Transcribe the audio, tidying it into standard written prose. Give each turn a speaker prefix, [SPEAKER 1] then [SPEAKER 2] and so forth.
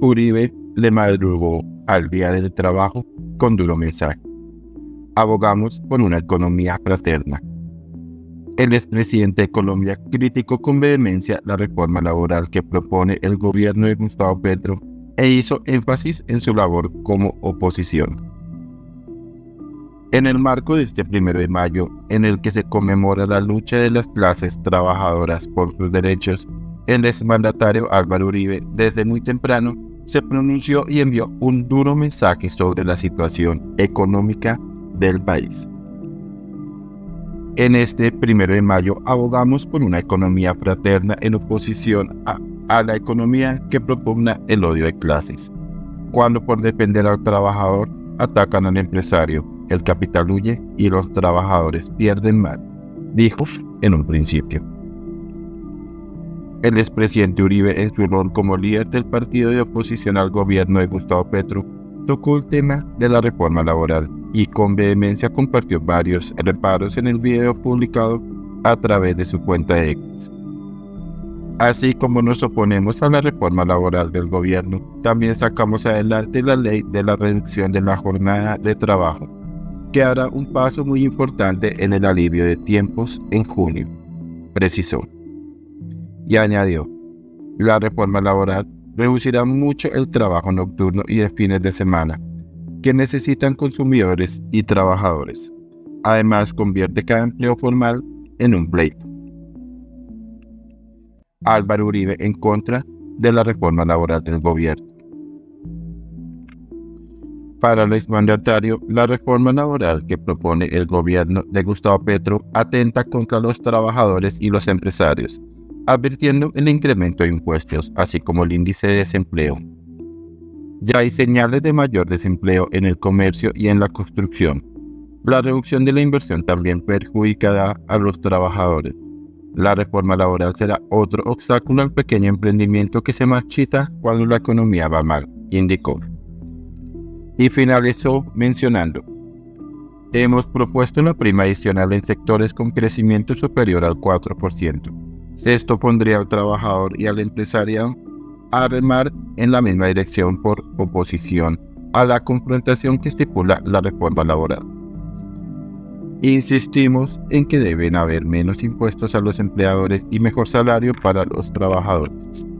[SPEAKER 1] Uribe le madrugó al día del trabajo con duro mensaje. Abogamos por una economía fraterna. El expresidente de Colombia criticó con vehemencia la reforma laboral que propone el gobierno de Gustavo Petro e hizo énfasis en su labor como oposición. En el marco de este 1 de mayo, en el que se conmemora la lucha de las clases trabajadoras por sus derechos, el exmandatario Álvaro Uribe, desde muy temprano, se pronunció y envió un duro mensaje sobre la situación económica del país. En este 1 de mayo abogamos por una economía fraterna en oposición a la economía que propugna el odio de clases. Cuando por defender al trabajador atacan al empresario, el capital huye y los trabajadores pierden más, dijo en un principio. El expresidente Uribe, en su rol como líder del partido de oposición al gobierno de Gustavo Petro, tocó el tema de la reforma laboral y con vehemencia compartió varios reparos en el video publicado a través de su cuenta de X. Así como nos oponemos a la reforma laboral del gobierno, también sacamos adelante la ley de la reducción de la jornada de trabajo, que hará un paso muy importante en el alivio de tiempos en junio, precisó. Y añadió, la reforma laboral reducirá mucho el trabajo nocturno y de fines de semana, que necesitan consumidores y trabajadores. Además, convierte cada empleo formal en un pleito. Álvaro Uribe en contra de la reforma laboral del gobierno. Para el exmandatario, la reforma laboral que propone el gobierno de Gustavo Petro atenta contra los trabajadores y los empresarios, advirtiendo el incremento de impuestos, así como el índice de desempleo. Ya hay señales de mayor desempleo en el comercio y en la construcción. La reducción de la inversión también perjudicará a los trabajadores. La reforma laboral será otro obstáculo al pequeño emprendimiento que se marchita cuando la economía va mal, indicó. Y finalizó mencionando, hemos propuesto la prima adicional en sectores con crecimiento superior al 4%. Esto pondría al trabajador y al empresario a remar en la misma dirección por oposición a la confrontación que estipula la reforma laboral. Insistimos en que deben haber menos impuestos a los empleadores y mejor salario para los trabajadores.